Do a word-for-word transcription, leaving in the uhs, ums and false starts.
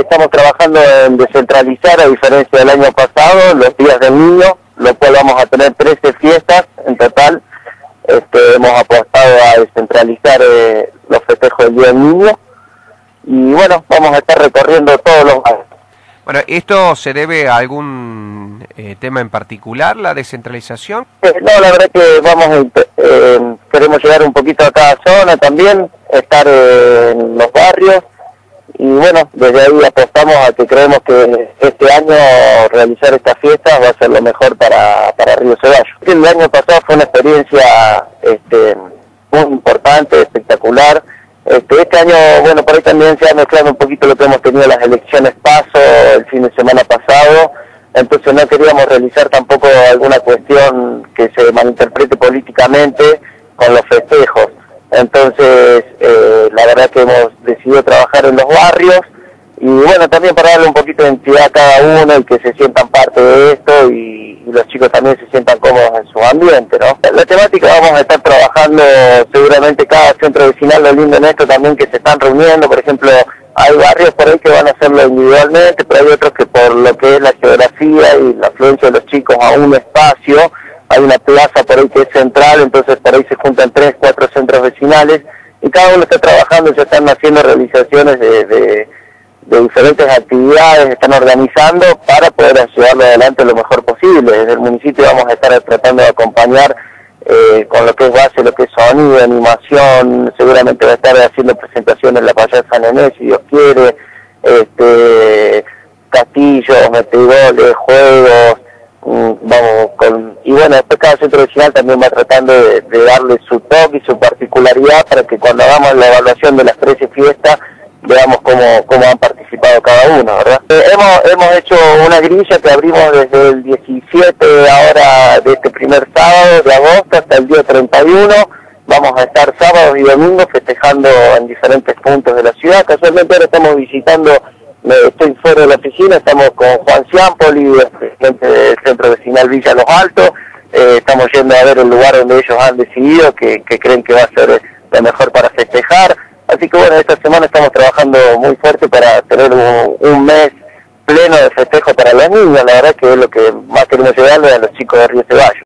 estamos trabajando en descentralizar, a diferencia del año pasado, los días del niño, lo cual vamos a tener trece fiestas en total. Este, hemos apostado a descentralizar eh, los festejos del Día del Niño y bueno, vamos a estar recorriendo todos los barrios. Bueno, ¿esto se debe a algún eh, tema en particular, la descentralización? Eh, no, la verdad que vamos a, eh, queremos llegar un poquito a cada zona también, estar eh, en los barrios y bueno, desde ahí apostamos a que creemos que este año realizar estas fiestas va a ser lo mejor para, para Río Ceballos. El año pasado fue una experiencia este, muy importante, espectacular. Este, este año, bueno, por ahí también se ha mezclado un poquito lo que hemos tenido las elecciones PASO el fin de semana pasado, entonces no queríamos realizar tampoco alguna cuestión que se malinterprete políticamente con los festejos. Entonces, eh, la verdad que hemos decidido trabajar en los barrios y bueno, también para darle un poquito de identidad a cada uno y que se sientan parte de esto y, y los chicos también se sientan cómodos en su ambiente, ¿no? La temática vamos a estar trabajando seguramente cada centro vecinal, lo lindo en esto también que se están reuniendo, por ejemplo, hay barrios por ahí que van a hacerlo individualmente, pero hay otros que por lo que es la geografía y la afluencia de los chicos a un espacio, hay una plaza por ahí que es central, entonces por ahí se juntan tres, cuatro centros vecinales y cada uno está trabajando, ya están haciendo realizaciones de, de, de diferentes actividades, están organizando para poder llevarlo adelante lo mejor posible. Desde el municipio vamos a estar tratando de acompañar eh, con lo que es base, lo que es sonido, animación, seguramente va a estar haciendo presentaciones en la playa de San Enés, si Dios quiere, este, castillos, metegoles, juegos, vamos con y bueno, después cada centro vecinal también va tratando de, de darle su toque y su particularidad para que cuando hagamos la evaluación de las trece fiestas veamos cómo, cómo han participado cada uno, ¿verdad? Eh, hemos, hemos hecho una grilla que abrimos desde el diecisiete ahora de este primer sábado de agosto hasta el día treinta y uno, vamos a estar sábados y domingos festejando en diferentes puntos de la ciudad. Casualmente ahora estamos visitando, estoy fuera de la oficina, estamos con Juan Ciampoli, presidente del centro vecinal Villa Los Altos, eh, estamos yendo a ver el lugar donde ellos han decidido que, que creen que va a ser lo mejor para festejar, así que bueno, esta semana estamos trabajando muy fuerte para tener un, un mes pleno de festejo para los niños, la verdad que es lo que más queremos llevarle a los chicos de Río Ceballos.